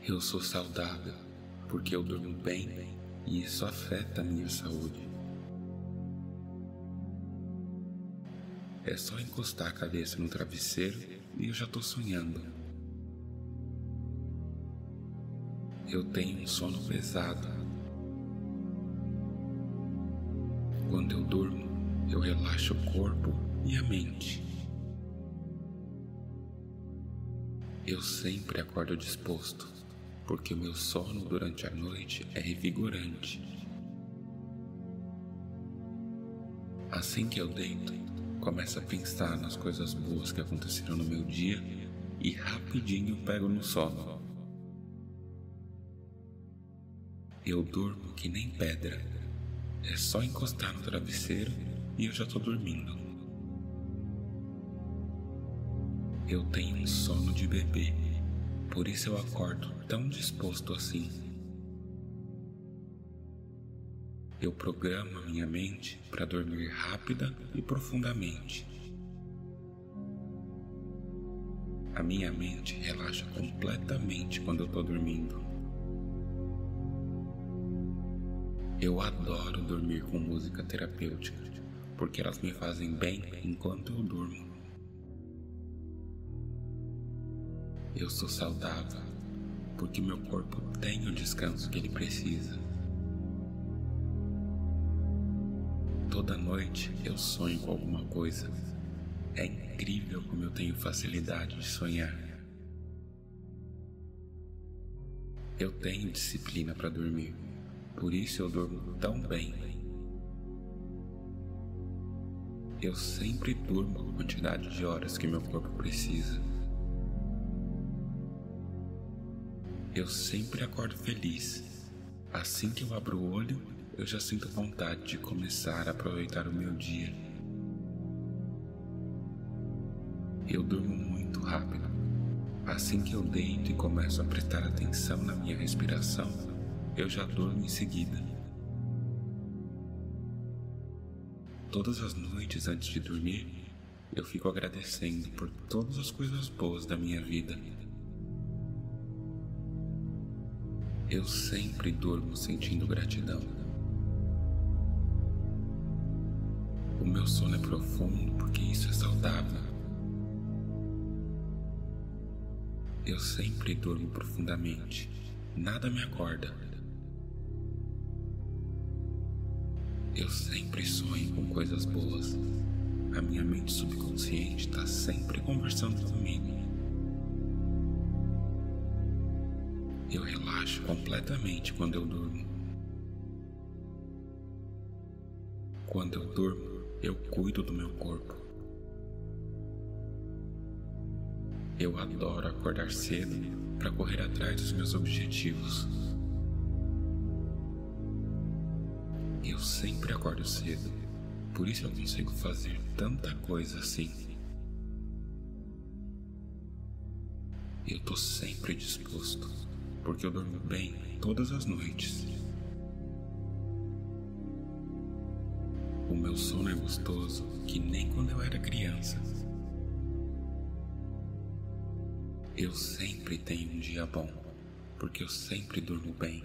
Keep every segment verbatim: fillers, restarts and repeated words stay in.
Eu sou saudável porque eu durmo bem e isso afeta a minha saúde. É só encostar a cabeça no travesseiro e eu já tô sonhando. Eu tenho um sono pesado. Quando eu durmo, eu relaxo o corpo e a mente. Eu sempre acordo disposto, porque o meu sono durante a noite é revigorante. Assim que eu deito, começo a pensar nas coisas boas que aconteceram no meu dia e rapidinho pego no sono. Eu durmo que nem pedra. É só encostar no travesseiro e eu já tô dormindo. Eu tenho um sono de bebê, por isso eu acordo tão disposto assim. Eu programo a minha mente para dormir rápida e profundamente. A minha mente relaxa completamente quando eu tô dormindo. Eu adoro dormir com música terapêutica, porque elas me fazem bem enquanto eu durmo. Eu sou saudável, porque meu corpo tem o descanso que ele precisa. Toda noite eu sonho com alguma coisa. É incrível como eu tenho facilidade de sonhar. Eu tenho disciplina para dormir, por isso eu durmo tão bem. Eu sempre durmo a quantidade de horas que meu corpo precisa. Eu sempre acordo feliz. Assim que eu abro o olho, eu já sinto vontade de começar a aproveitar o meu dia. Eu durmo muito rápido. Assim que eu deito e começo a prestar atenção na minha respiração, eu já durmo em seguida. Todas as noites antes de dormir, eu fico agradecendo por todas as coisas boas da minha vida. Eu sempre durmo sentindo gratidão. O meu sono é profundo porque isso é saudável. Eu sempre durmo profundamente. Nada me acorda. Eu sempre sonho com coisas boas. A minha mente subconsciente está sempre conversando comigo. Eu relaxo completamente quando eu durmo. Quando eu durmo, eu cuido do meu corpo. Eu adoro acordar cedo para correr atrás dos meus objetivos. Eu sempre acordo cedo, por isso eu consigo fazer tanta coisa assim. Eu tô sempre disposto, porque eu durmo bem todas as noites. O meu sono é gostoso que nem quando eu era criança. Eu sempre tenho um dia bom, porque eu sempre durmo bem.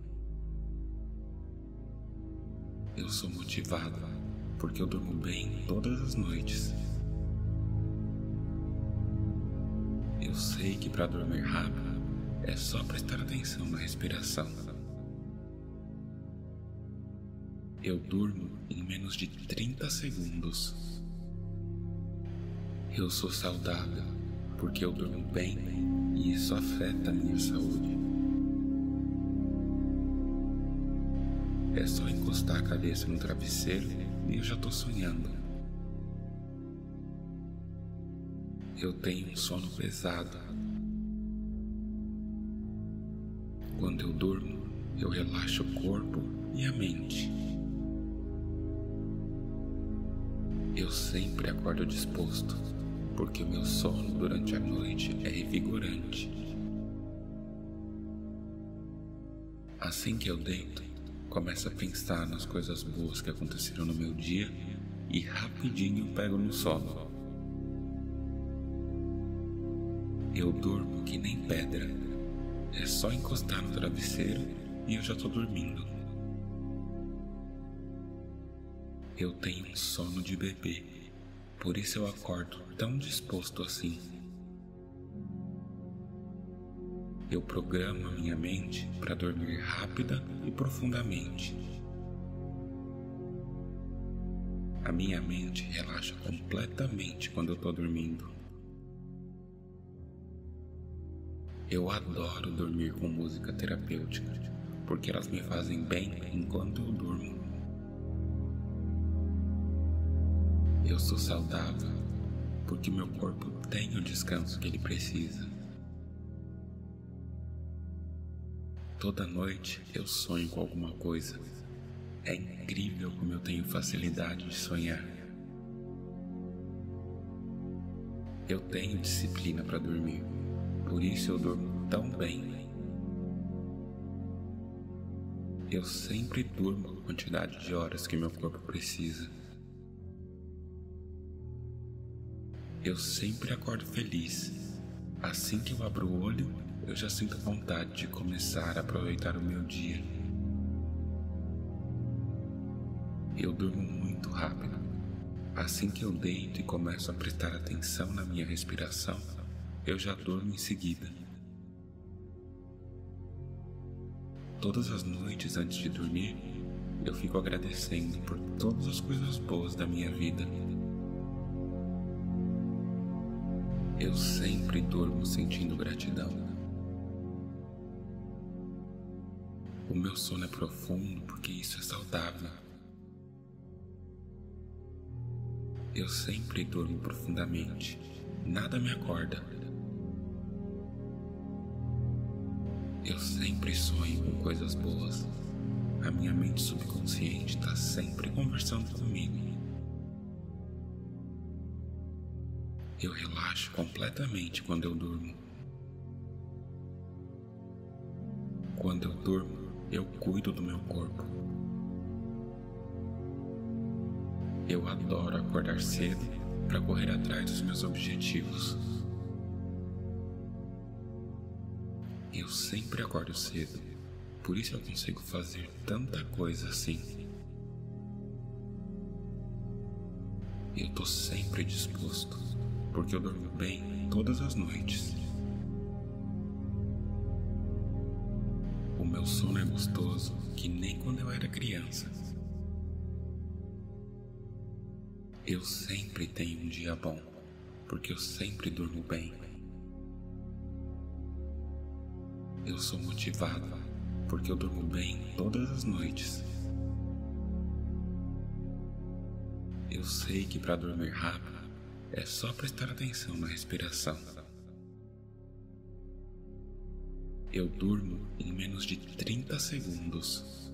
Eu sou motivado, porque eu durmo bem todas as noites. Eu sei que para dormir rápido é só prestar atenção na respiração. Eu durmo em menos de trinta segundos. Eu sou saudável porque eu durmo bem e isso afeta a minha saúde. É só encostar a cabeça no travesseiro e eu já tô sonhando. Eu tenho um sono pesado. Quando eu durmo, eu relaxo o corpo e a mente. Eu sempre acordo disposto, porque o meu sono durante a noite é revigorante. Assim que eu deito, começo a pensar nas coisas boas que aconteceram no meu dia e rapidinho pego no sono. Eu durmo que nem pedra. É só encostar no travesseiro e eu já tô dormindo. Eu tenho um sono de bebê, por isso eu acordo tão disposto assim. Eu programo a minha mente para dormir rápida e profundamente. A minha mente relaxa completamente quando eu tô dormindo. Eu adoro dormir com música terapêutica, porque elas me fazem bem enquanto eu durmo. Eu sou saudável, porque meu corpo tem o descanso que ele precisa. Toda noite eu sonho com alguma coisa. É incrível como eu tenho facilidade de sonhar. Eu tenho disciplina para dormir, por isso eu durmo tão bem. Eu sempre durmo a quantidade de horas que meu corpo precisa. Eu sempre acordo feliz. Assim que eu abro o olho, eu já sinto vontade de começar a aproveitar o meu dia. Eu durmo muito rápido. Assim que eu deito e começo a prestar atenção na minha respiração, eu já durmo em seguida. Todas as noites antes de dormir, eu fico agradecendo por todas as coisas boas da minha vida. Eu sempre durmo sentindo gratidão. O meu sono é profundo porque isso é saudável. Eu sempre durmo profundamente. Nada me acorda. Eu sempre sonho com coisas boas. A minha mente subconsciente está sempre conversando comigo. Eu relaxo completamente quando eu durmo. Quando eu durmo, eu cuido do meu corpo. Eu adoro acordar cedo para correr atrás dos meus objetivos. Eu sempre acordo cedo, por isso eu consigo fazer tanta coisa assim. Eu tô sempre disposto, porque eu durmo bem todas as noites. O meu sono é gostoso que nem quando eu era criança. Eu sempre tenho um dia bom, porque eu sempre durmo bem. Eu sou motivado, porque eu durmo bem todas as noites. Eu sei que para dormir rápido, é só prestar atenção na respiração. Eu durmo em menos de trinta segundos.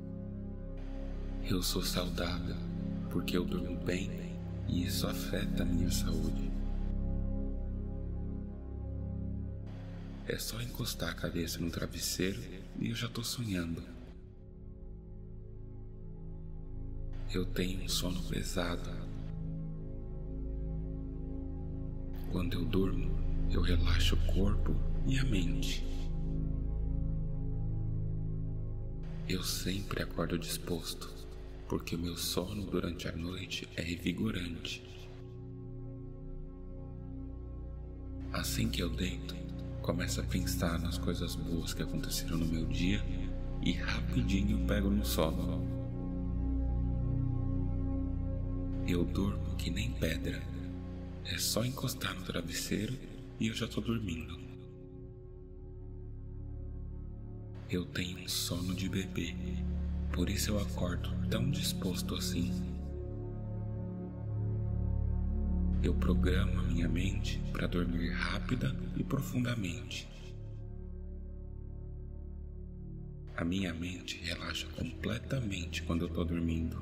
Eu sou saudável porque eu durmo bem e isso afeta a minha saúde. É só encostar a cabeça no travesseiro e eu já tô sonhando. Eu tenho um sono pesado. Quando eu durmo, eu relaxo o corpo e a mente. Eu sempre acordo disposto, porque o meu sono durante a noite é revigorante. Assim que eu deito, começo a pensar nas coisas boas que aconteceram no meu dia e rapidinho eu pego no sono. Eu durmo que nem pedra. É só encostar no travesseiro e eu já tô dormindo. Eu tenho um sono de bebê, por isso eu acordo tão disposto assim. Eu programo a minha mente para dormir rápida e profundamente. A minha mente relaxa completamente quando eu tô dormindo.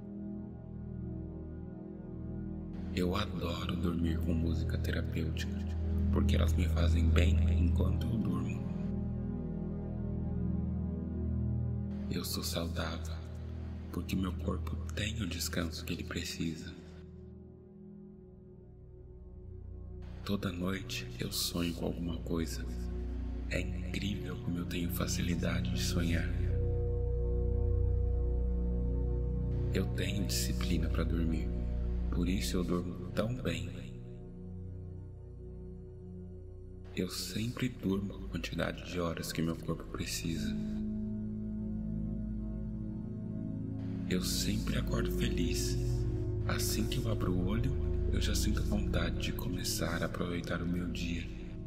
Eu adoro dormir com música terapêutica, porque elas me fazem bem enquanto eu durmo. Eu sou saudável, porque meu corpo tem o descanso que ele precisa. Toda noite eu sonho com alguma coisa. É incrível como eu tenho facilidade de sonhar. Eu tenho disciplina para dormir, por isso eu durmo tão bem. Eu sempre durmo a quantidade de horas que meu corpo precisa. Eu sempre acordo feliz. Assim que eu abro o olho, eu já sinto vontade de começar a aproveitar o meu dia.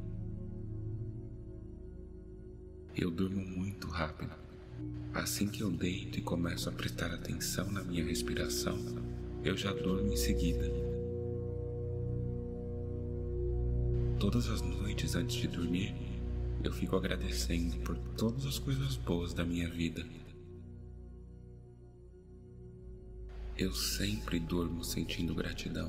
Eu durmo muito rápido. Assim que eu deito e começo a prestar atenção na minha respiração, eu já durmo em seguida. Todas as noites antes de dormir, eu fico agradecendo por todas as coisas boas da minha vida. Eu sempre durmo sentindo gratidão.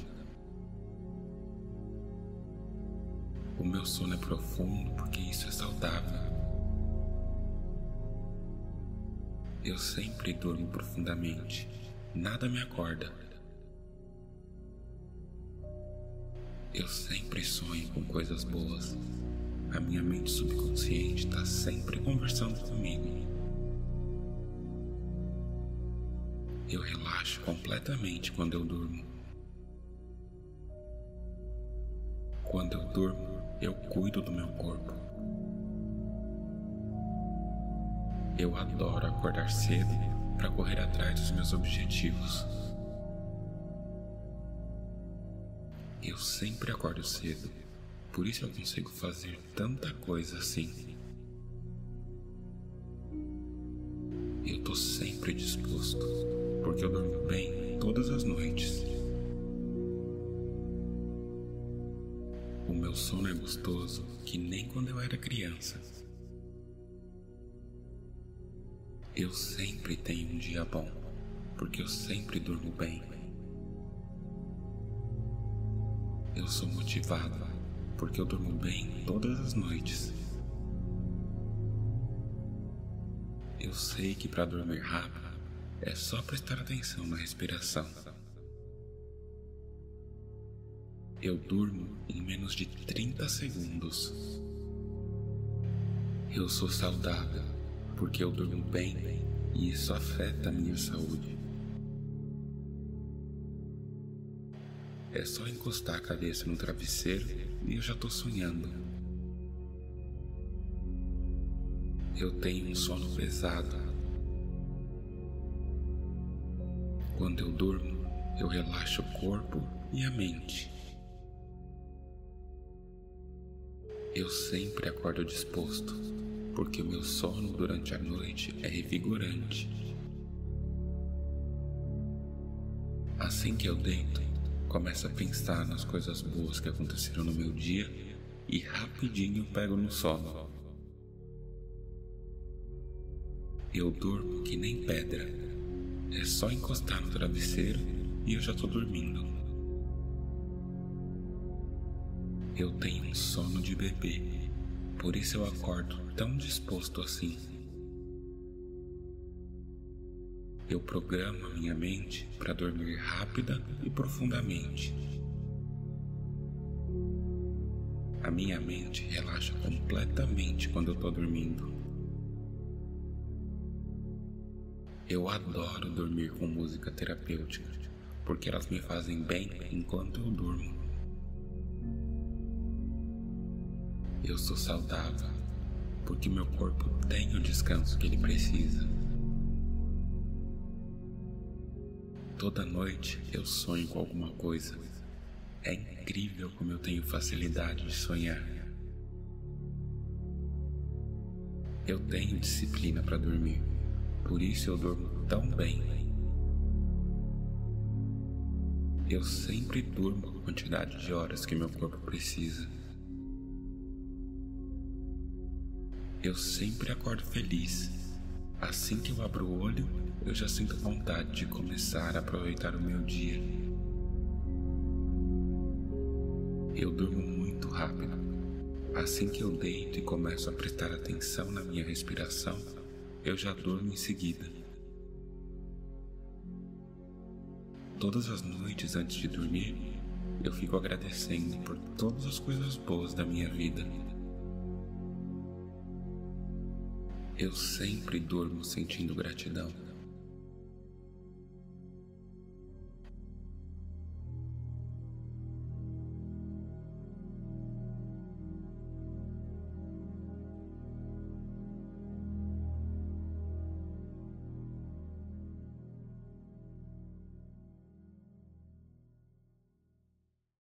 O meu sono é profundo porque isso é saudável. Eu sempre durmo profundamente. Nada me acorda. Eu sempre sonho com coisas boas. A minha mente subconsciente está sempre conversando comigo. Eu relaxo completamente quando eu durmo. Quando eu durmo, eu cuido do meu corpo. Eu adoro acordar cedo para correr atrás dos meus objetivos. Eu sempre acordo cedo, por isso eu consigo fazer tanta coisa assim. Eu tô sempre disposto, porque eu durmo bem todas as noites. O meu sono é gostoso que nem quando eu era criança. Eu sempre tenho um dia bom, porque eu sempre durmo bem. Eu sou motivado, porque eu durmo bem todas as noites. Eu sei que para dormir rápido é só prestar atenção na respiração. Eu durmo em menos de trinta segundos. Eu sou saudável, porque eu durmo bem e isso afeta a minha saúde. É só encostar a cabeça no travesseiro e eu já tô sonhando. Eu tenho um sono pesado. Quando eu durmo, eu relaxo o corpo e a mente. Eu sempre acordo disposto, porque o meu sono durante a noite é revigorante. Assim que eu deito, começo a pensar nas coisas boas que aconteceram no meu dia e rapidinho pego no sono. Eu durmo que nem pedra. É só encostar no travesseiro e eu já tô dormindo. Eu tenho um sono de bebê, por isso eu acordo tão disposto assim. Eu programo a minha mente para dormir rápida e profundamente. A minha mente relaxa completamente quando eu tô dormindo. Eu adoro dormir com música terapêutica, porque elas me fazem bem enquanto eu durmo. Eu sou saudável, porque meu corpo tem o descanso que ele precisa. Toda noite eu sonho com alguma coisa. É incrível como eu tenho facilidade de sonhar. Eu tenho disciplina para dormir, por isso eu durmo tão bem. Eu sempre durmo a quantidade de horas que meu corpo precisa. Eu sempre acordo feliz. Assim que eu abro o olho, eu já sinto vontade de começar a aproveitar o meu dia. Eu durmo muito rápido. Assim que eu deito e começo a prestar atenção na minha respiração, eu já durmo em seguida. Todas as noites antes de dormir, eu fico agradecendo por todas as coisas boas da minha vida. Eu sempre durmo sentindo gratidão.